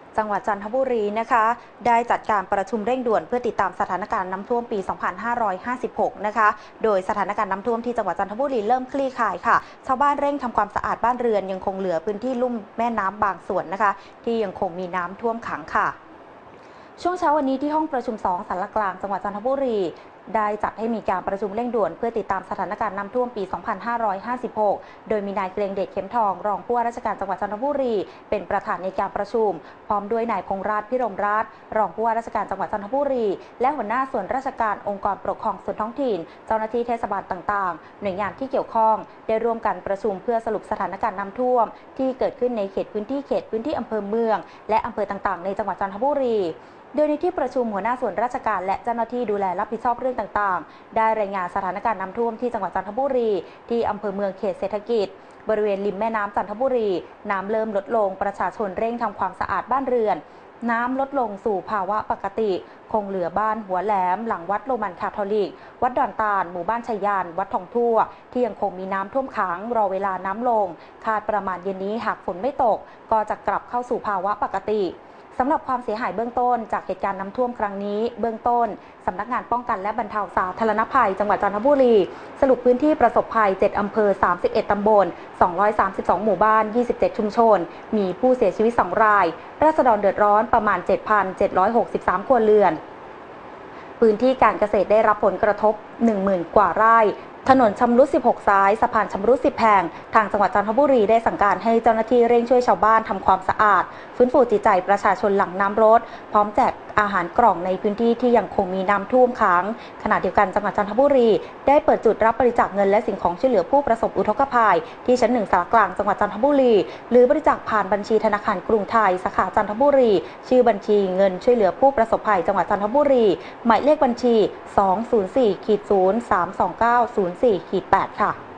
จังหวัดจันทบุรีนะคะได้จัดการประชุมเร่งด่วนเพื่อติดตามสถานการณ์น้ำท่วมปี 2556 นะคะโดยสถานการณ์น้ำท่วมที่จังหวัดจันทบุรีเริ่มคลี่คลายค่ะชาวบ้านเร่งทำความสะอาดบ้านเรือนยังคงเหลือพื้นที่ลุ่มแม่น้ำบางส่วนนะคะที่ยังคงมีน้ำท่วมขังค่ะช่วงเช้าวันนี้ที่ห้องประชุม2ศาลากลางจังหวัดจันทบุรีได้จัดให้มีการประชุมเร่งด่วนเพื่อติดตามสถานการณ์น้ำท่วมปี 2556 โดยมีนายเกรียงเดชเข็มทองรองผู้ว่าราชการจังหวัดจันทบุรีเป็นประธานในการประชุมพร้อมด้วยนายพงษ์ราชพิรมราชรองผู้ว่าราชการจังหวัดจันทบุรีและหัวหน้าส่วนราชการองค์กรปกครองส่วนท้องถิ่นเจ้าหน้าที่เทศบาลต่างๆหน่วยงานที่เกี่ยวข้องได้ร่วมกันประชุมเพื่อสรุปสถานการณ์น้ำท่วมที่เกิดขึ้นในเขตพื้นที่อำเภอเมืองและอำเภอต่างๆในจังหวัดจันทบุรีโดยในที่ประชุมหัวหน้าส่วนราชการและเจ้าหน้าที่ดูแลรับผิดชอบเรื่องต่างๆได้รายงานสถานการณ์น้ำท่วมที่จังหวัดจันทบุรีที่อำเภอเมืองเขตเศรษฐกิจบริเวณริมแม่น้ำจันทบุรีน้ำเริ่มลดลงประชาชนเร่งทำความสะอาดบ้านเรือนน้ำลดลงสู่ภาวะปกติคงเหลือบ้านหัวแหลมหลังวัดโรมันคาทอลิกวัดดอนตาลหมู่บ้านชัยยานวัดทองทั่วที่ยังคงมีน้ำท่วมขังรอเวลาน้ำลงคาดประมาณเย็นนี้หากฝนไม่ตกก็จะกลับเข้าสู่ภาวะปกติสำหรับความเสียหายเบื้องต้นจากเหตุการณ์น้ำท่วมครั้งนี้เบื้องต้นสำนักงานป้องกันและบรรเทาสาธารณภัยจังหวัดจันทบุรีสรุปพื้นที่ประสบภัย7อำเภอ31ตำบล232หมู่บ้าน27ชุมชนมีผู้เสียชีวิต2รายราษฎรเดือดร้อนประมาณ 7,763 ครัวเรือนพื้นที่การเกษตรได้รับผลกระทบ 10,000 กว่าไร่ถนนชำรุด16สายสะพานชำรุด10แห่งทางจังหวัดจันทบุรีได้สั่งการให้เจ้าหน้าที่เร่งช่วยชาวบ้านทำความสะอาดฟื้นฟูจิตใจประชาชนหลังน้ำลดพร้อมแจกอาหารกล่องในพื้นที่ที่ยังคงมีน้ำท่วมขังขณะเดียวกันจังหวัดจันทบุรีได้เปิดจุดรับบริจาคเงินและสิ่งของช่วยเหลือผู้ประสบอุทกภัยที่ชั้น1ศาลากลางจังหวัดจันทบุรีหรือบริจาคผ่านบัญชีธนาคารกรุงไทยสาขาจันทบุรีชื่อบัญชีเงินช่วยเหลือผู้ประสบภัยจังหวัดจันทบุรีหมายเลขบัญชี 204-0-329-04-8 ค่ะ